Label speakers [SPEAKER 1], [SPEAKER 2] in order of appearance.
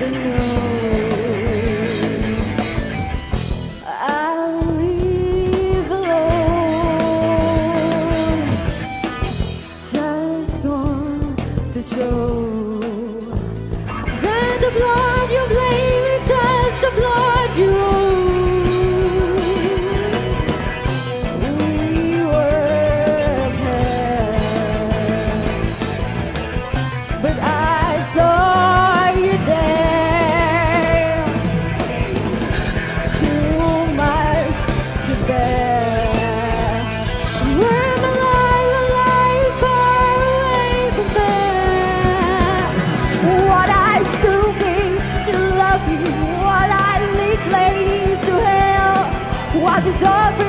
[SPEAKER 1] I'll leave alone. Just gone to show that the blood you blame it does the blood you owe. We were pairs, but I saw you there. Too much to bear. We're alive, far away from there. What I still mean to love you, what I lead ladies to hell. Was it all